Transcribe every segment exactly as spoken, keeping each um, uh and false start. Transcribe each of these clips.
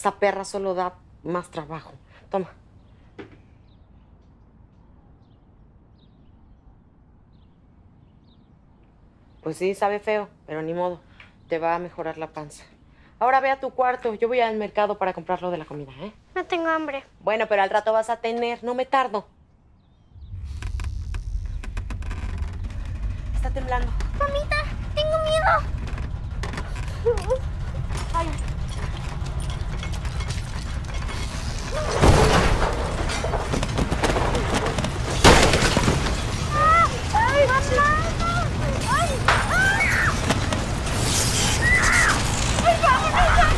Esa perra solo da más trabajo. Toma. Pues sí, sabe feo, pero ni modo. Te va a mejorar la panza. Ahora ve a tu cuarto. Yo voy al mercado para comprar lo de la comida, ¿eh? No tengo hambre. Bueno, pero al rato vas a tener. No me tardo. Está temblando. Mamita, tengo miedo. Ay. ¡Ay, mamá! ¡Ay! ¡Ay, vámonos!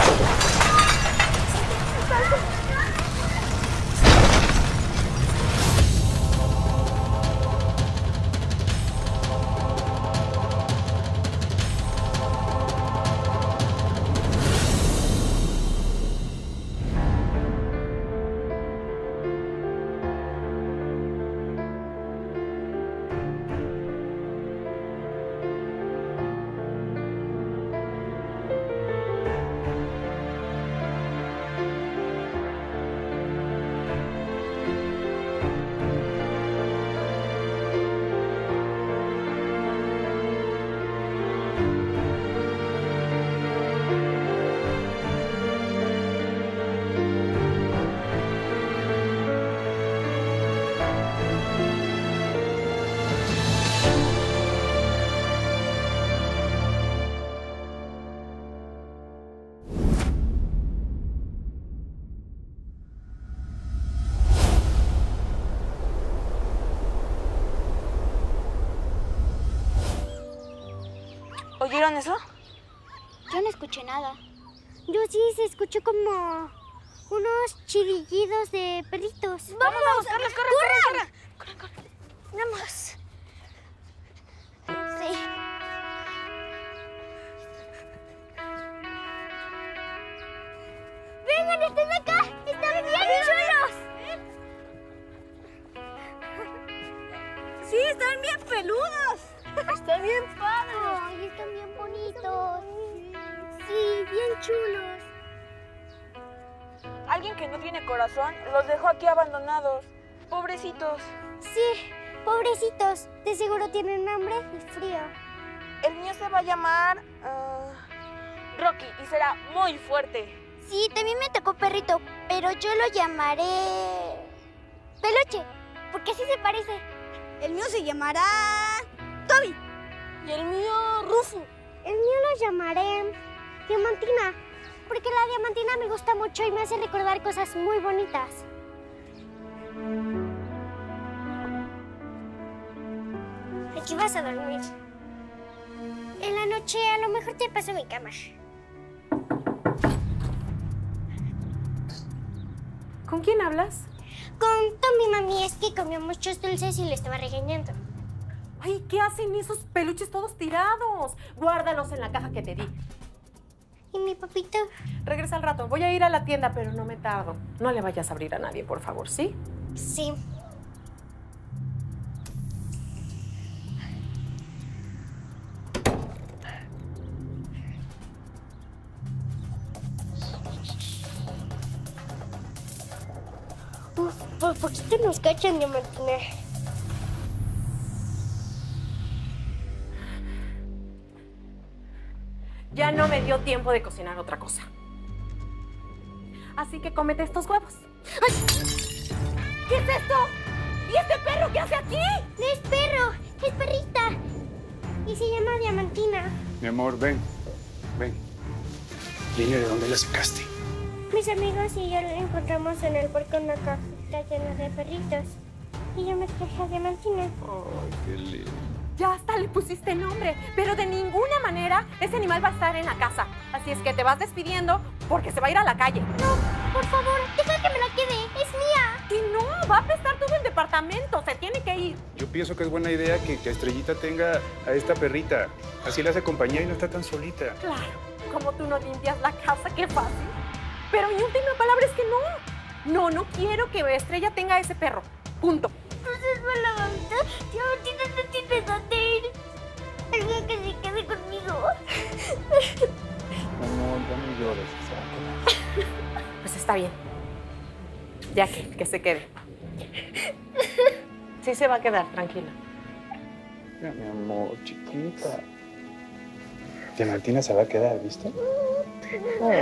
¿Oyeron eso? Yo no escuché nada. Yo sí, se escuchó como unos chillidos de perritos. ¡Vamos, vamos! ¡Carlos, corre, corre, corre! ¡Corre, corre! ¡Vamos! Sí. ¡Vengan, están acá! ¡Están bien chulos! ¡Sí, están bien peludos! ¡Están bien padres! ¡Ay, están bien bonitos! Sí, bien chulos. Alguien que no tiene corazón los dejó aquí abandonados. Pobrecitos. Sí, pobrecitos. De seguro tienen hambre y frío. El mío se va a llamar uh, Rocky y será muy fuerte. Sí, también me tocó perrito, pero yo lo llamaré Peluche, porque así se parece. El mío se llamará Toby. Y el mío, Rufo. El mío lo llamaré Diamantina, porque la diamantina me gusta mucho y me hace recordar cosas muy bonitas. Aquí vas a dormir. En la noche a lo mejor te paso mi cama. ¿Con quién hablas? Con Tommy, mami, es que comió muchos dulces y le estaba regañando. Ay, ¿qué hacen esos peluches todos tirados? Guárdalos en la caja que te di. ¿Y mi papito? Regresa al rato. Voy a ir a la tienda, pero no me tardo. No le vayas a abrir a nadie, por favor, ¿sí? Sí. Uf, por poquito nos cachan, Diamantina. Ya no me dio tiempo de cocinar otra cosa. Así que cómete estos huevos. ¡Ay! ¿Qué es esto? ¿Y este perro qué hace aquí? No es perro, es perrita. Y se llama Diamantina. Mi amor, ven, ven. Dile de dónde la sacaste. Mis amigos y yo la encontramos en el parque una cajita llena de perritos. Y yo me traje a Diamantina. Ay, qué lindo. Ya hasta le pusiste nombre, pero de ninguna manera ese animal va a estar en la casa. Así es que te vas despidiendo porque se va a ir a la calle. No, por favor, deja que me la quede, es mía. Que no, va a prestar todo el departamento, se tiene que ir. Yo pienso que es buena idea que, que Estrellita tenga a esta perrita. Así le hace compañía y no está tan solita. Claro, como tú no limpias la casa, qué fácil. Pero mi última palabra es que no. No, no quiero que Estrella tenga ese perro. Punto. Entonces, mala mamita, Diamantina no tiene dónde ir. Alguien que se quede conmigo. Mamá. ya no llores, se va a quedar. Pues está bien. Ya que, que se quede. Sí se va a quedar, tranquila. Mira, mi amor, chiquita. Tía Martina se va a quedar, ¿viste? Oh.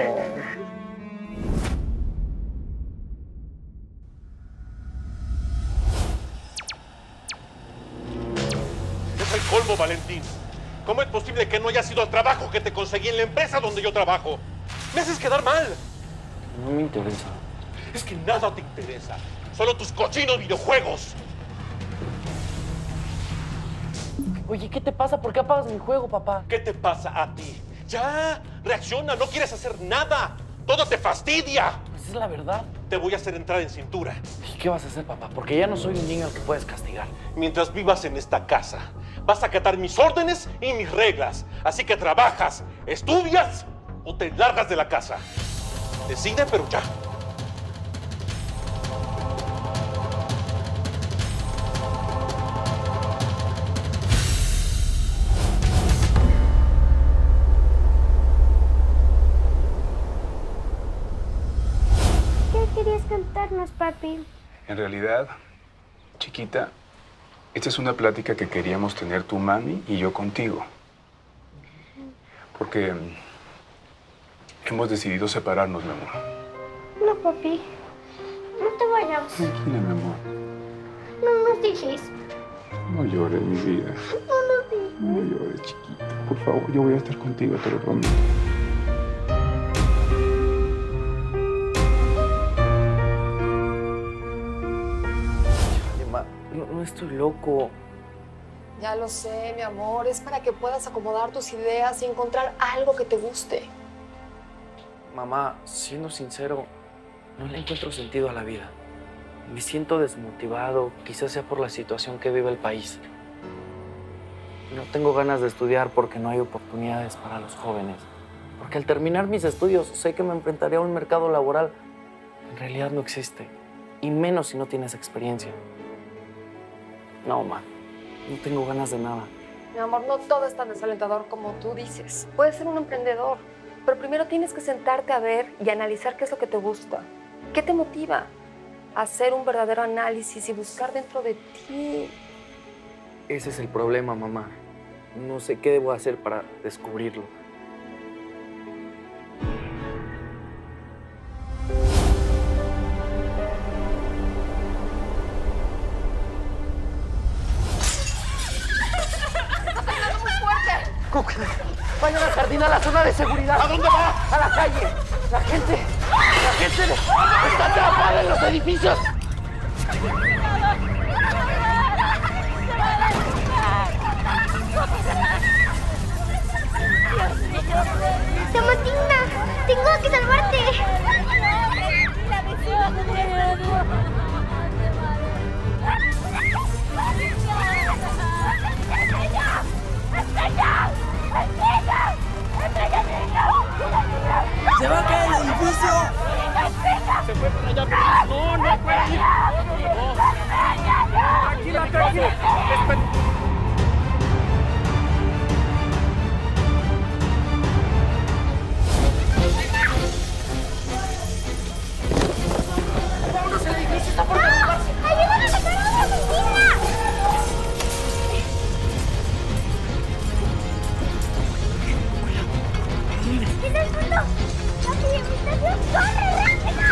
Es el colmo, Valentín. ¿Cómo es posible que no hayas ido al trabajo que te conseguí en la empresa donde yo trabajo? Me haces quedar mal. No me interesa. Es que nada te interesa. Solo tus cochinos videojuegos. Oye, ¿qué te pasa? ¿Por qué apagas mi juego, papá? ¿Qué te pasa a ti? Ya, reacciona, no quieres hacer nada. Todo te fastidia. Pues es la verdad. Te voy a hacer entrar en cintura. ¿Y qué vas a hacer, papá? Porque ya no soy un niño al que puedes castigar. Mientras vivas en esta casa, vas a acatar mis órdenes y mis reglas. Así que trabajas, estudias o te largas de la casa. Decide, pero ya. ¿Qué querías contarnos, papi? En realidad, chiquita, esta es una plática que queríamos tener tu mami y yo contigo. Porque hemos decidido separarnos, mi amor. No, papi. No te vayas. Tranquila, mi amor. No nos dejes. No llores, mi vida. No nos dejes. No llores, chiquita. Por favor, yo voy a estar contigo, te lo prometo. No, no estoy loco. Ya lo sé, mi amor. Es para que puedas acomodar tus ideas y encontrar algo que te guste. Mamá, siendo sincero, no le encuentro sentido a la vida. Me siento desmotivado, quizás sea por la situación que vive el país. No tengo ganas de estudiar porque no hay oportunidades para los jóvenes. Porque al terminar mis estudios sé que me enfrentaré a un mercado laboral que en realidad no existe. Y menos si no tienes experiencia. No, ma, no tengo ganas de nada. Mi amor, no todo es tan desalentador como tú dices. Puedes ser un emprendedor, pero primero tienes que sentarte a ver y analizar qué es lo que te gusta. ¿Qué te motiva? Hacer un verdadero análisis y buscar dentro de ti. Ese es el problema, mamá. No sé qué debo hacer para descubrirlo. Vayan al jardín, a la zona de seguridad. ¿A dónde va? A la calle. La gente, la gente está atrapada en los edificios. ¡Tomatina! ¡Tengo que salvarte! ¡Se va a caer el edificio! Se fue para allá. No, no puede ir. No. Tranquila, tranquila. Espera. ¡Vámonos! ¡El edificio está por derrumbarse! ¡Ayúdame a sacar a la piscina! ¿Qué es el fondo? ¡La habitación! ¡Corre, rápido!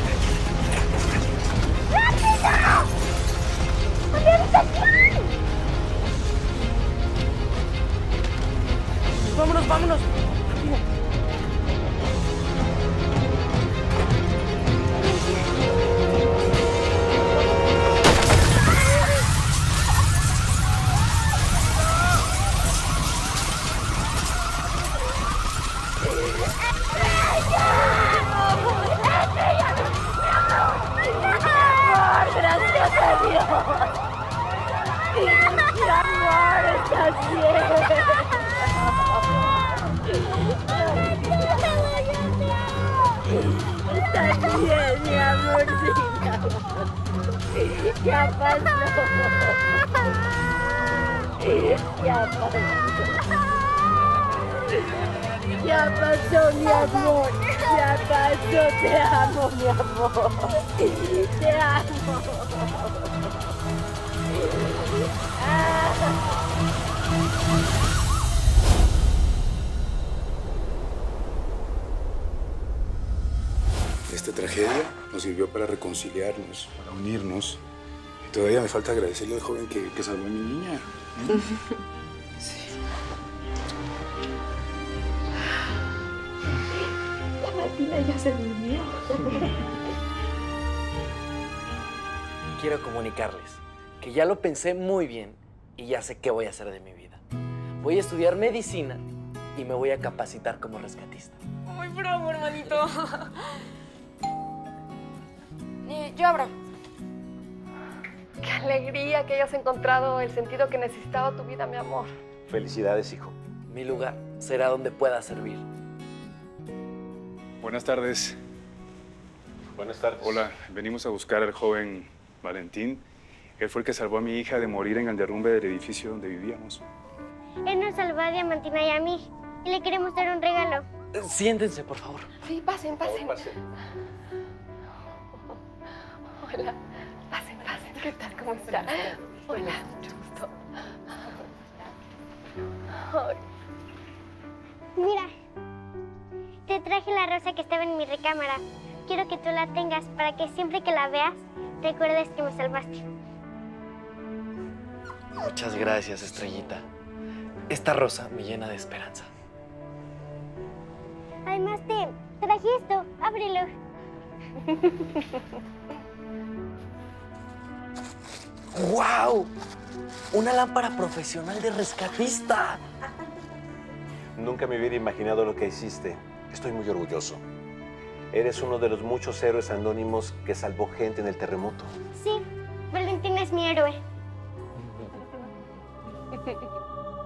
¡Rápido! ¡A mi habitación! ¡Vámonos, vámonos! ¡Rápido! ¡Gracias a Dios! ¡Mi amor, estás bien! Estás bien, mi amorcito. Ya pasó. Ya pasó. Ya Ya pasó, mi amor. Ya pasó. Te amo, mi amor. Te amo. Esta tragedia nos sirvió para reconciliarnos, para unirnos. Y todavía me falta agradecerle al joven que, que salvó a mi niña. ¿eh? Sí. La Martina ya se durmió. Quiero comunicarles que ya lo pensé muy bien y ya sé qué voy a hacer de mi vida. Voy a estudiar medicina y me voy a capacitar como rescatista. Muy bravo, hermanito. Eh, yo abro. Qué alegría que hayas encontrado el sentido que necesitaba tu vida, mi amor. Felicidades, hijo. Mi lugar será donde pueda servir. Buenas tardes. Buenas tardes. Hola, venimos a buscar al joven Valentín. Él fue el que salvó a mi hija de morir en el derrumbe del edificio donde vivíamos. Él nos salvó a Diamantina y a mí. Y le queremos dar un regalo. Eh, Siéntense, por favor. Sí, pasen, pasen. Pase. Hola. Pasen, pasen. ¿Qué tal? ¿Cómo está? Hola, mucho gusto. Ay. Mira, te traje la rosa que estaba en mi recámara. Quiero que tú la tengas para que siempre que la veas, recuerdes que me salvaste. Muchas gracias, Estrellita. Esta rosa me llena de esperanza. Además, te traje esto. Ábrelo. ¡Guau! Una lámpara profesional de rescatista. Nunca me hubiera imaginado lo que hiciste. Estoy muy orgulloso. Eres uno de los muchos héroes anónimos que salvó gente en el terremoto. Sí, Valentín es mi héroe.